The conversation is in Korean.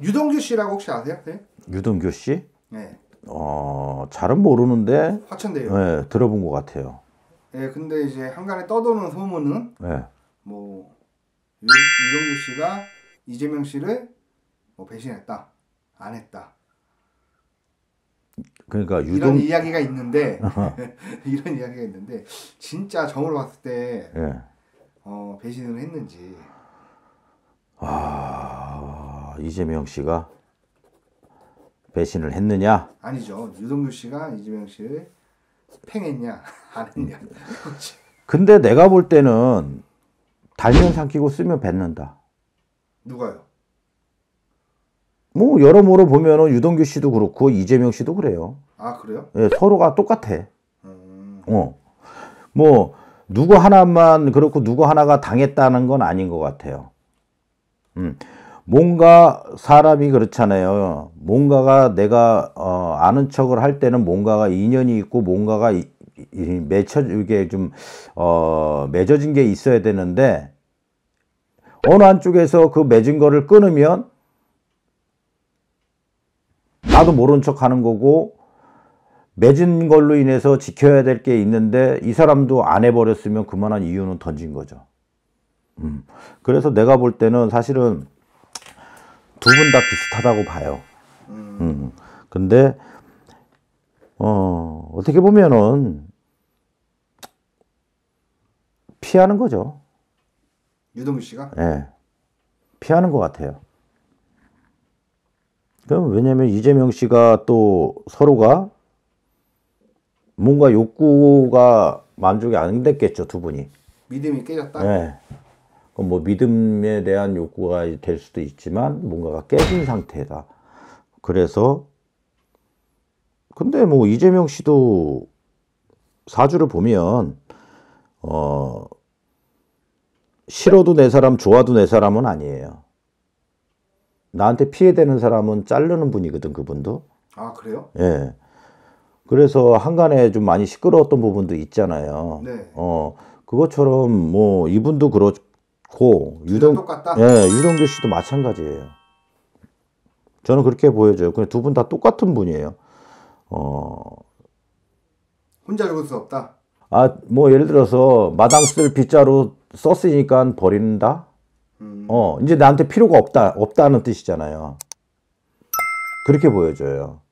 유동규 씨라고 혹시 아세요? 네? 유동규 씨? 네. 잘은 모르는데 화천대유. 네, 들어본 것 같아요. 네, 근데 이제 한간에 떠도는 소문은 네. 뭐 유동규 씨가 이재명 씨를 뭐 배신했다, 안 했다. 그러니까 이런 이야기가 있는데 이런 이야기가 있는데 진짜 점으로 봤을 때 네. 배신을 했는지. 이재명 씨가 배신을 했느냐? 아니죠. 유동규 씨가 이재명 씨를 팽했냐 안 했냐. 근데 내가 볼 때는 달면 삼키고 쓰면 뱉는다. 누가요? 뭐 여러모로 보면은 유동규 씨도 그렇고 이재명 씨도 그래요. 아 그래요? 예, 서로가 똑같아. 뭐 누구 하나만 그렇고 누구 하나가 당했다는 건 아닌 것 같아요. 뭔가 사람이 그렇잖아요. 뭔가가 내가 아는 척을 할 때는 뭔가가 인연이 있고 뭔가가 이게 좀 맺어진 게 있어야 되는데 어느 한쪽에서 그 맺은 거를 끊으면 나도 모른 척 하는 거고 맺은 걸로 인해서 지켜야 될 게 있는데 이 사람도 안 해버렸으면 그만한 이유는 던진 거죠. 그래서 내가 볼 때는 사실은 두 분 다 비슷하다고 봐요. 근데 어떻게 보면은 피하는 거죠. 유동규 씨가? 네. 피하는 것 같아요. 그럼 왜냐면 이재명 씨가 또 서로가 뭔가 욕구가 만족이 안 됐겠죠, 두 분이. 믿음이 깨졌다? 네. 뭐 믿음에 대한 욕구가 될 수도 있지만 뭔가가 깨진 상태다. 그래서 근데 뭐 이재명 씨도 사주를 보면 싫어도 내 사람 좋아도 내 사람은 아니에요. 나한테 피해되는 사람은 자르는 분이거든, 그분도. 아 그래요? 예. 그래서 한간에 좀 많이 시끄러웠던 부분도 있잖아요. 네. 그것처럼 뭐 이분도 그렇고 똑같다? 예, 유동규 씨도 마찬가지예요. 저는 그렇게 보여져요. 그냥 두 분 다 똑같은 분이에요. 혼자 죽을 수 없다? 뭐 예를 들어서 마당 쓸 빗자루 썼으니까 버린다? 이제 나한테 필요가 없다는 뜻이잖아요. 그렇게 보여져요.